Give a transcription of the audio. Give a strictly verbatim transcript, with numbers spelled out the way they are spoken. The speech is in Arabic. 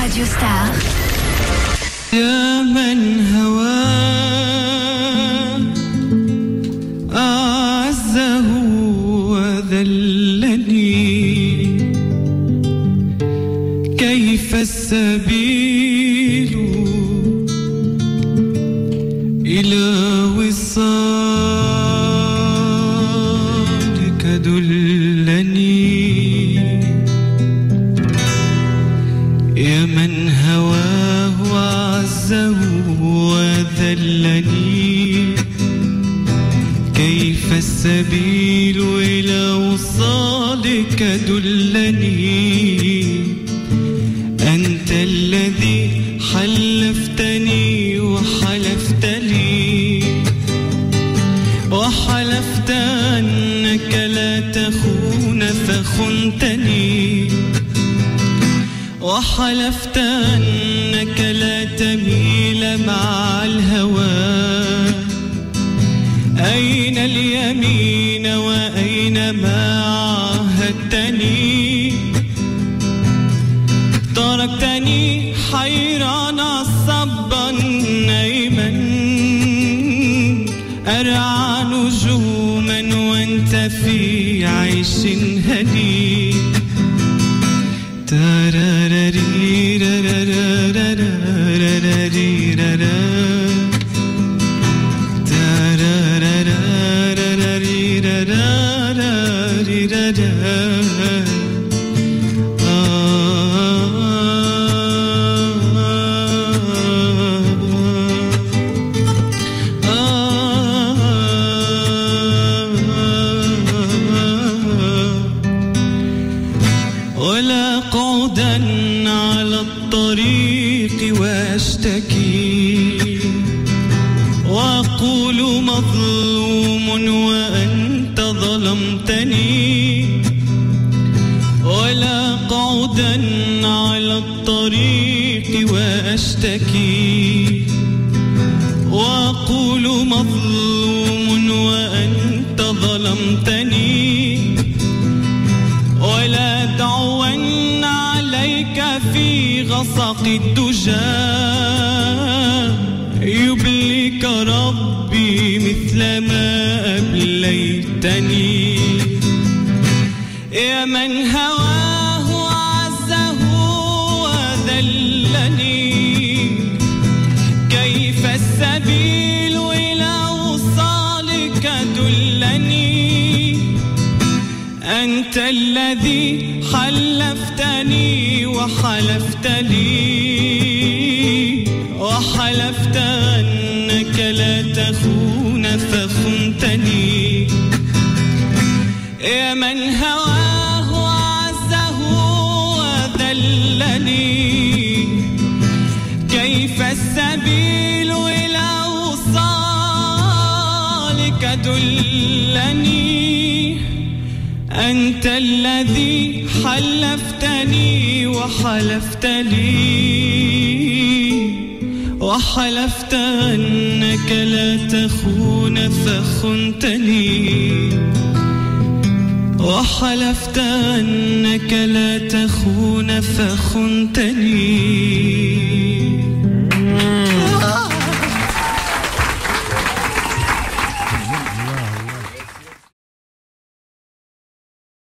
Radio Star. يا من هواه أعزه وذلني، كيف السبيل إلى وصالك دلني. يا من هواه أعزه وذلني، كيف السبيل إلى وصالك دلني. أنت الذي حلفتني وحلفت لي، وحلفت أنك لا تخون فخنتني، وحلفت أنك لا تميل مع الهوى. أين اليمين وأين ما عاهدتني؟ تركتني حيران صبا نايما، أرعى نجوما وأنت في عيش هني. ولا قعدا على الطريق واشتكي، وأقول مظلوم وأنت ظلمتني. ولا قعدا على الطريق واشتكي، وأقول مظلوم وأنت ظلمتني. ولا دعوان عليك في غسق الدجى، يبليك ربي مثل ما أبليتني. يا من هواه أعزه وذلني، كيف السبيل إلى وصالك دلني. أنت الذي حلفتني وحلفت لي، وحلفت أنك لا تخون فخنتني. يا من هواه أعزه وذلني، كيف السبيل إلى وصالك دلني. أنت الذي حلفتني وحلفت لي، وحلفت أنك لا تخون فخنتني، وحلفت أنك لا تخون فخنتني.